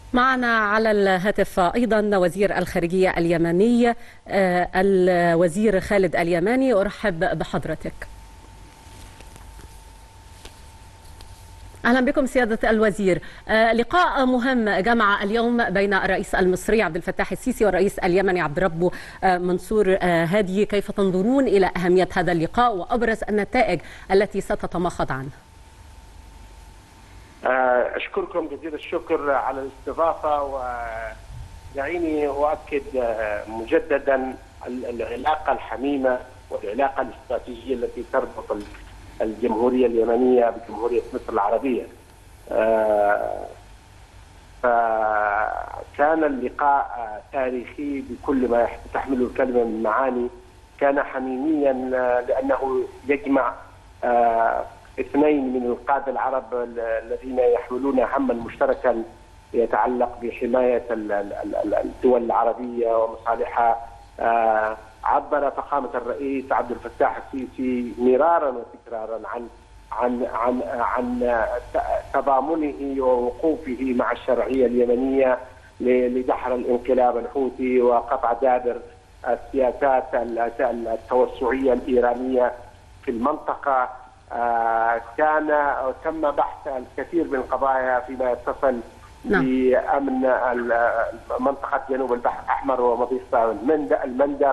معنا على الهاتف أيضا وزير الخارجية اليمني الوزير خالد اليماني. أرحب بحضرتك. أهلا بكم سيادة الوزير. لقاء مهم جمع اليوم بين الرئيس المصري عبد الفتاح السيسي والرئيس اليمني عبد ربه منصور هادي. كيف تنظرون إلى أهمية هذا اللقاء وأبرز النتائج التي ستتمخض عنه؟ أشكركم جزيل الشكر على الاستضافة، ودعيني أؤكد مجددا العلاقة الحميمة والعلاقة الاستراتيجية التي تربط الجمهورية اليمنية بجمهورية مصر العربية. فكان اللقاء تاريخي بكل ما تحمله الكلمة من معاني. كان حميميا لأنه يجمع اثنين من القادة العرب الذين يحملون هما مشتركا يتعلق بحماية الدول العربية ومصالحها. عبر فخامة الرئيس عبد الفتاح السيسي مرارا وتكرارا عن تضامنه ووقوفه مع الشرعية اليمنية لدحر الانقلاب الحوثي وقطع دابر السياسات التوسعية الإيرانية في المنطقة. تم بحث الكثير من القضايا فيما يتصل بأمن منطقة جنوب البحر الأحمر ومضيق المندب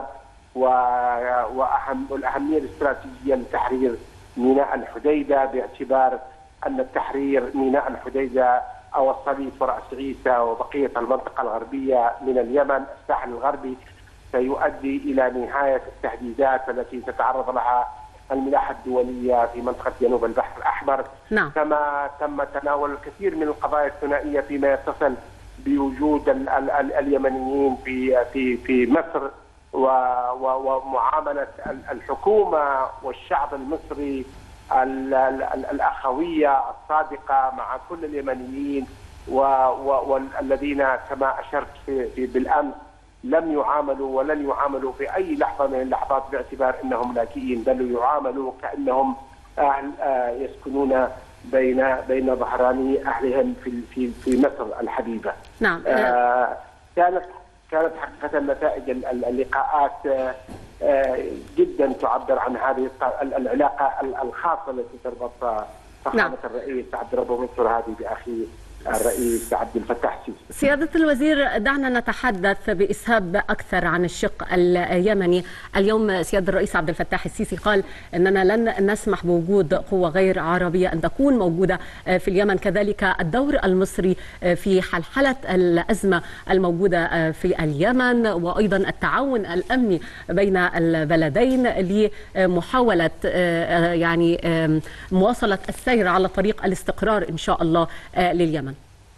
والأهمية الاستراتيجية لتحرير ميناء الحديدة، باعتبار أن التحرير ميناء الحديدة أو الصليب ورأس عيسى وبقية المنطقة الغربية من اليمن الساحل الغربي سيؤدي إلى نهاية التهديدات التي تتعرض لها الملاحة الدولية في منطقة جنوب البحر الأحمر. كما تم تناول الكثير من القضايا الثنائية فيما يتصل بوجود اليمنيين في مصر ومعاملة الحكومة والشعب المصري الأخوية الصادقة مع كل اليمنيين والذين كما أشرت بالأمس لم يعاملوا ولن يعاملوا في أي لحظة من اللحظات باعتبار أنهم لاجئين، بل يعاملوا كأنهم أهل يسكنون بين ظهراني أهلهم في مصر الحبيبة. نعم. كانت حقيقة نتائج اللقاءات جدا تعبر عن هذه العلاقة الخاصة التي تربط فخامة الرئيس عبد ربه منصور هادي بأخيه الرئيس عبد الفتاح السيسي. سيادة الوزير، دعنا نتحدث بإسهاب أكثر عن الشق اليمني. اليوم سيادة الرئيس عبد الفتاح السيسي قال أننا لن نسمح بوجود قوة غير عربية أن تكون موجودة في اليمن. كذلك الدور المصري في حلحلة الأزمة الموجودة في اليمن، وأيضا التعاون الأمني بين البلدين لمحاولة يعني مواصلة السير على طريق الاستقرار إن شاء الله لليمن.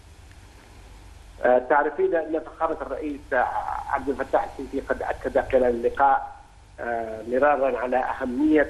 تعرفين أن فخامة الرئيس عبد الفتاح السيسي قد أكد خلال اللقاء مرارا على أهمية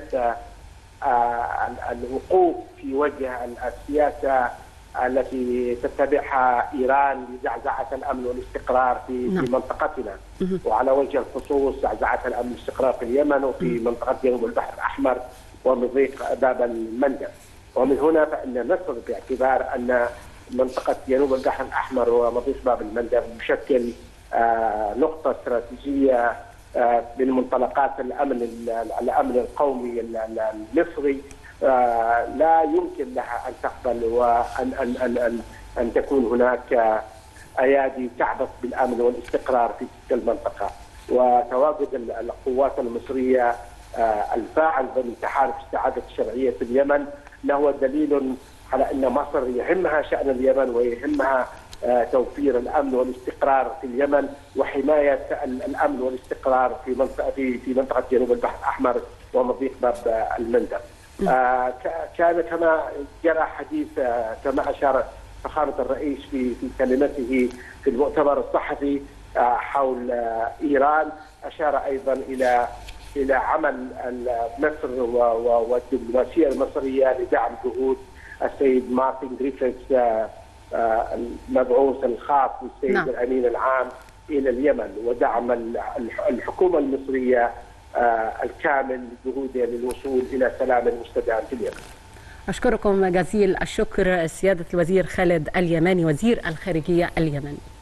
الوقوف في وجه السياسة التي تتبعها إيران لزعزعة الأمن والاستقرار في منطقتنا، وعلى وجه الخصوص زعزعة الأمن والاستقرار في اليمن وفي منطقة جنوب البحر الأحمر ومضيق باب المندب. ومن هنا فإن مصر باعتبار أن منطقة جنوب البحر الأحمر ومضيق باب المندب يشكل نقطة استراتيجية من منطلقات الأمن القومي المصري، لا يمكن لها أن تقبل وأن تكون هناك أيادي تعبث بالأمن والاستقرار في تلك المنطقة. وتواجد القوات المصرية الفاعل ضمن تحالف استعادة الشرعية في اليمن له دليل على أن مصر يهمها شأن اليمن ويهمها توفير الأمن والاستقرار في اليمن وحماية الأمن والاستقرار في منطقة جنوب البحر الأحمر ومضيق باب المندب. كان كما جرى حديث كما أشار فخامة الرئيس في كلمته في المؤتمر الصحفي حول إيران، أشار أيضا إلى عمل مصر والدبلوماسية المصرية لدعم جهود السيد مارتن جريفيث المبعوث الخاص للسيد الأمين العام إلى اليمن، ودعم الحكومة المصرية الكامل جهودها للوصول إلى سلام مستدام في اليمن. أشكركم جزيل الشكر سيادة الوزير خالد اليماني وزير الخارجية اليمني.